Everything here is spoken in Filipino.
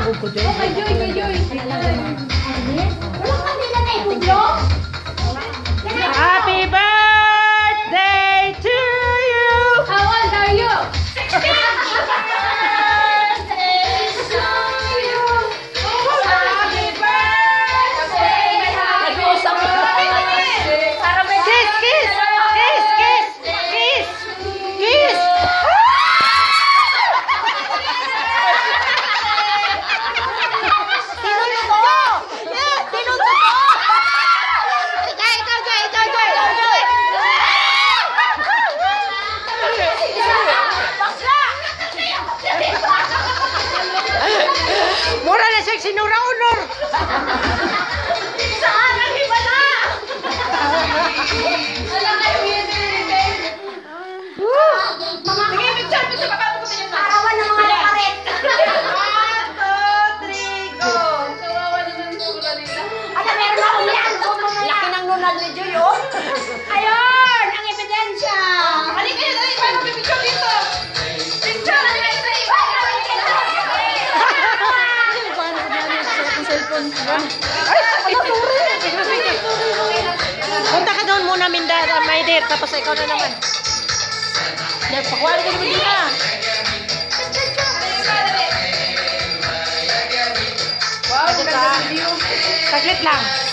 Kay Joy, kay Joy. Walang kanila na ibuglo? Happy birthday to you! How old are you? 16! Mura na siya sinura-unor! Saan? Ang iba na! Wala kayong yun. Sige, picture pa paano ko pinag arawan ng mga karet. 1, 2, 3, go! Kawawa naman yung sula nila. Ano, meron akong yan! Laki ng nunal ni Joy, oh! Ayun! Ang ebidensya! Halika kayo, dali! Paano pipicture dito? Picture! Halika kayo! Punta ka doon muna, Minda, my dear, tapos ikaw na naman. Pakuwari ka naman dito. Wow, ganda ng view. Saglit lang.